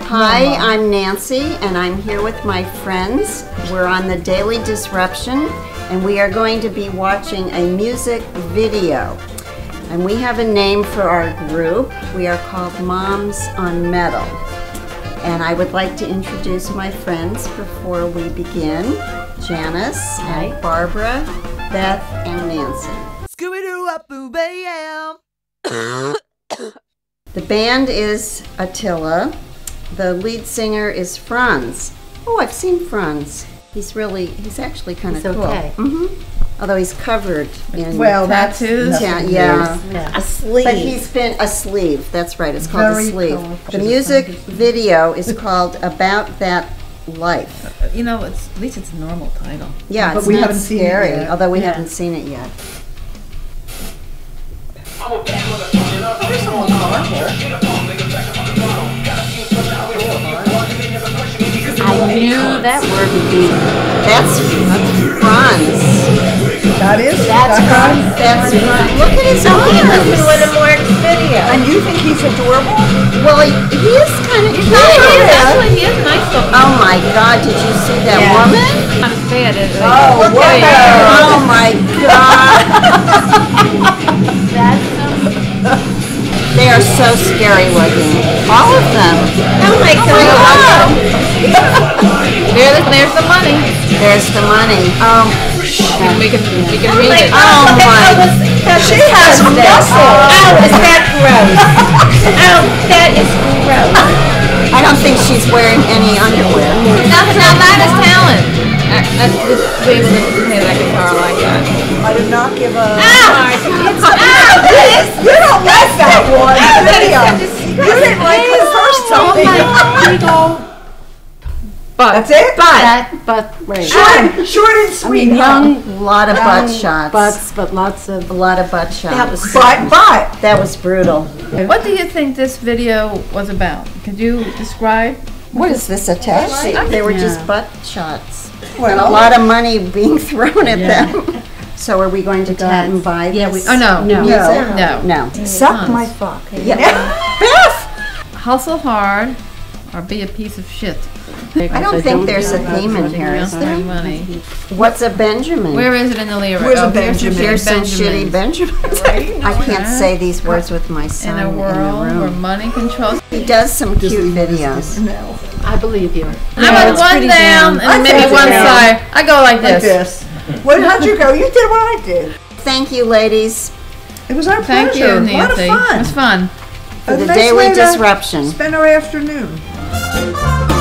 Hi, I'm Nancy, and I'm here with my friends. We're on the Daily Disruption, and we are going to be watching a music video. And we have a name for our group. We are called Moms on Metal. And I would like to introduce my friends before we begin. Janice, and Barbara, Beth, and Nancy. Scooby-Doo-up-boo-bam! The band is Attila. The lead singer is Franz. Oh, I've seen Franz. He's actually kind of cool. Okay. Although he's covered in tattoos. Yeah. A sleeve. But he's been a sleeve. That's right. It's called Very a sleeve. cool. The music video is called About That Life. You know, at least it's a normal title. Yeah, But it's we not haven't seen it scary, yet. although we Yeah. haven't seen it yet. I knew that word would be. That's Franz. That's That's Franz. Look at his arms. with a more video. And you think he's adorable? Well, he is kind of cute. Actually, he is nice looking. Oh my God! Did you see that woman? Not as bad as Oh, Look at her! Oh my God! They are so scary looking. All of them. Oh my God! There's the money. There's the money. We can read it. Oh my! She has muscle. Oh, is that gross? Oh, that is gross. I don't think she's wearing any underwear. Now that is talent. That's just to be able to play that guitar like that. I did not give a... Oh, You don't like that one video. You didn't like the first time. But That's it? but right. Short and sweet. Young A lot of butt shots. butts, but lots of. A lot of butt shots. But. That was brutal. what do you think this video was about? Could you describe? What is this, a test? They were just butt shots. Well, A lot of money being thrown at them. So are we going to go out and buy this? Oh no. music? No. No. suck my fuck. Yeah. Beth! Hustle hard or be a piece of shit. I don't think there's a theme in here, is there? Money. What's a Benjamin? Where is it in the lyric? Where's a here's some Benjamin? Here's some shitty Benjamins. Benjamins. I can't say these words with my In son a in the world where room. money controls. He does some cute videos. No. I believe you. I went one down and maybe one side. I go like Like this. this. How'd you go? You did what I did. Thank you, ladies, It was our Thank pleasure. you, Nancy. A lot It of was fun. fun. for A the nice Daily way to Disruption. Spend our afternoon.